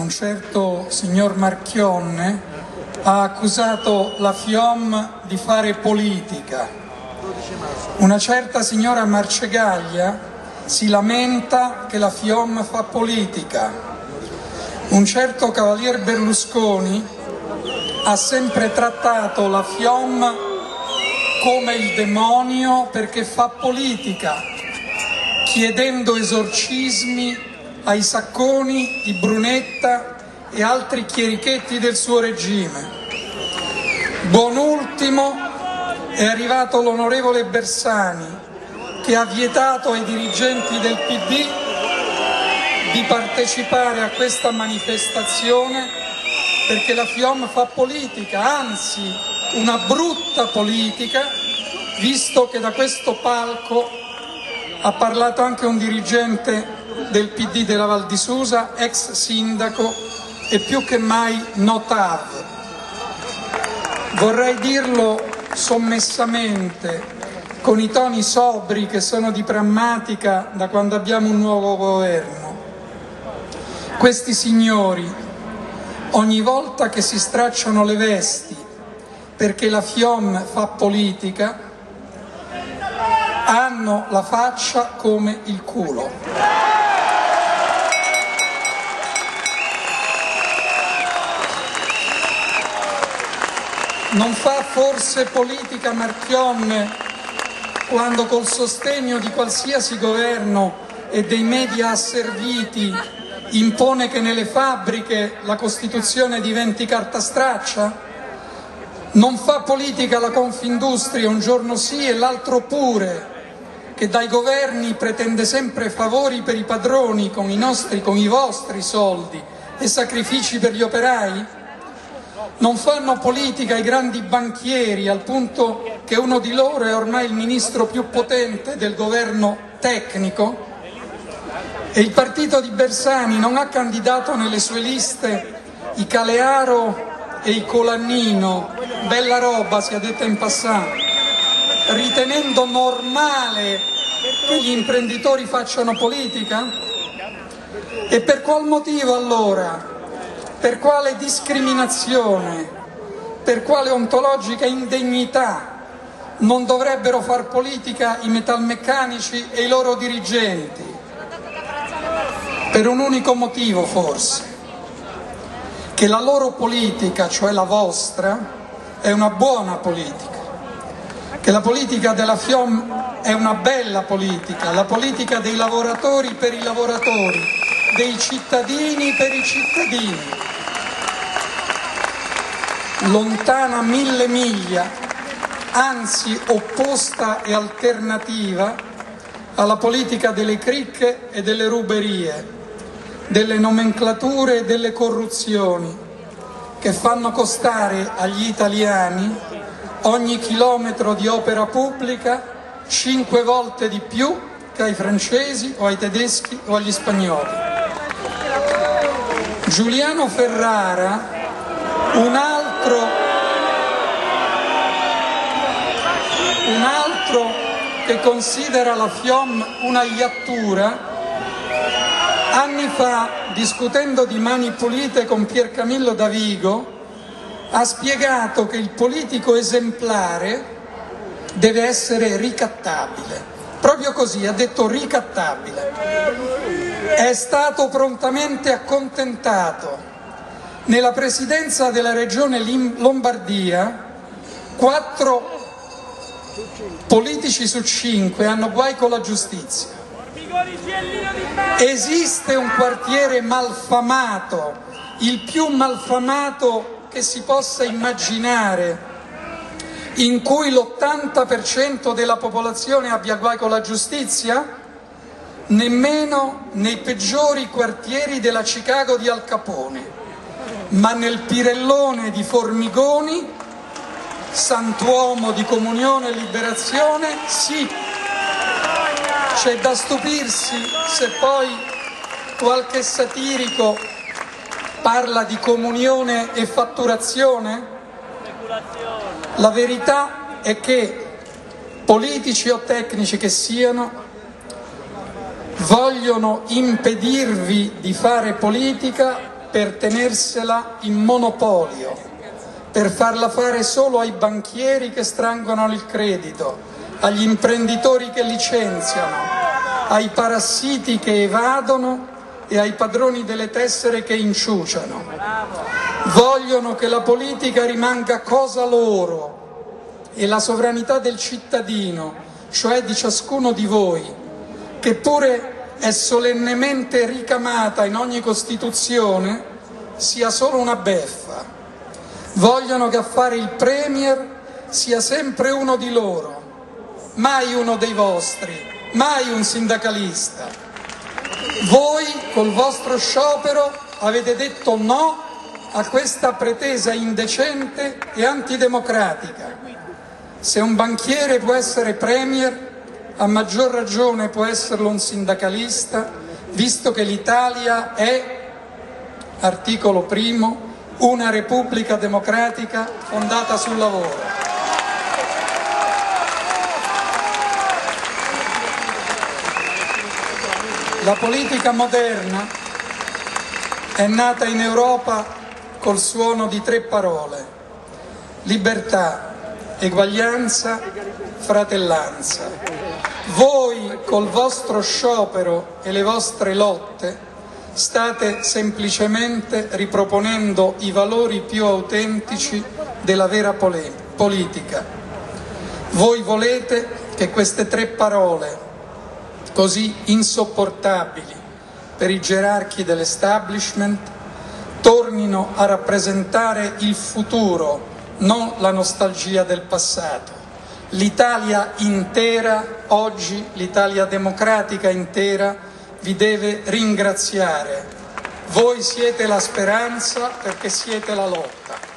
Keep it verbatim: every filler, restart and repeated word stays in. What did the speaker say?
un certo signor Marchionne ha accusato la FIOM di fare politica. Una certa signora Marcegaglia si lamenta che la FIOM fa politica. Un certo cavalier Berlusconi ha sempre trattato la FIOM come il demonio perché fa politica, chiedendo esorcismi ai Sacconi, i Brunetta e altri chierichetti del suo regime. Buon ultimo è arrivato l'onorevole Bersani, che ha vietato ai dirigenti del P D di partecipare a questa manifestazione perché la FIOM fa politica, anzi una brutta politica, visto che da questo palco ha parlato anche un dirigente del P D della Val di Susa, ex sindaco e più che mai notav. Vorrei dirlo sommessamente, con i toni sobri che sono di prammatica da quando abbiamo un nuovo governo. Questi signori, ogni volta che si stracciano le vesti perché la FIOM fa politica, hanno la faccia come il culo. Non fa forse politica Marchionne quando col sostegno di qualsiasi governo e dei media asserviti impone che nelle fabbriche la Costituzione diventi carta straccia? Non fa politica la Confindustria un giorno sì e l'altro pure, che dai governi pretende sempre favori per i padroni con i nostri, con i vostri soldi e sacrifici per gli operai? Non fanno politica i grandi banchieri, al punto che uno di loro è ormai il ministro più potente del governo tecnico? E il partito di Bersani non ha candidato nelle sue liste i Calearo e i Colannino, bella roba sia detta in passant, ritenendo normale che gli imprenditori facciano politica? E per qual motivo allora? Per quale discriminazione, per quale ontologica indegnità non dovrebbero far politica i metalmeccanici e i loro dirigenti? Per un unico motivo forse, che la loro politica, cioè la vostra, è una buona politica, che la politica della FIOM è una bella politica, la politica dei lavoratori per i lavoratori, dei cittadini per i cittadini, lontana mille miglia, anzi opposta e alternativa alla politica delle cricche e delle ruberie, delle nomenclature e delle corruzioni che fanno costare agli italiani ogni chilometro di opera pubblica cinque volte di più che ai francesi o ai tedeschi o agli spagnoli. Giuliano Ferrara, un altro, un altro che considera la FIOM una iattura, anni fa, discutendo di Mani Pulite con Piercamillo Davigo, ha spiegato che il politico esemplare deve essere ricattabile. Proprio così, ha detto ricattabile. È stato prontamente accontentato. Nella presidenza della regione Lombardia, quattro politici su cinque hanno guai con la giustizia. Esiste un quartiere malfamato, il più malfamato che si possa immaginare, in cui l'ottanta per cento della popolazione abbia guai con la giustizia? Nemmeno nei peggiori quartieri della Chicago di Al Capone, ma nel Pirellone di Formigoni, santuomo di comunione e liberazione, sì. C'è da stupirsi se poi qualche satirico parla di comunione e fatturazione? La verità è che politici o tecnici che siano vogliono impedirvi di fare politica per tenersela in monopolio, per farla fare solo ai banchieri che strangono il credito, agli imprenditori che licenziano, ai parassiti che evadono e ai padroni delle tessere che inciuciano. Vogliono che la politica rimanga cosa loro e la sovranità del cittadino, cioè di ciascuno di voi, che pure è solennemente ricamata in ogni Costituzione, sia solo una beffa. Vogliono che a fare il Premier sia sempre uno di loro, mai uno dei vostri, mai un sindacalista. Voi col vostro sciopero avete detto no a questa pretesa indecente e antidemocratica. Se un banchiere può essere Premier, a maggior ragione può esserlo un sindacalista, visto che l'Italia è, articolo primo, una repubblica democratica fondata sul lavoro. La politica moderna è nata in Europa col suono di tre parole: libertà, eguaglianza, fratellanza. Voi col vostro sciopero e le vostre lotte state semplicemente riproponendo i valori più autentici della vera politica. Voi volete che queste tre parole, così insopportabili per i gerarchi dell'establishment, tornino a rappresentare il futuro, non la nostalgia del passato. L'Italia intera, oggi l'Italia democratica intera, vi deve ringraziare. Voi siete la speranza perché siete la lotta.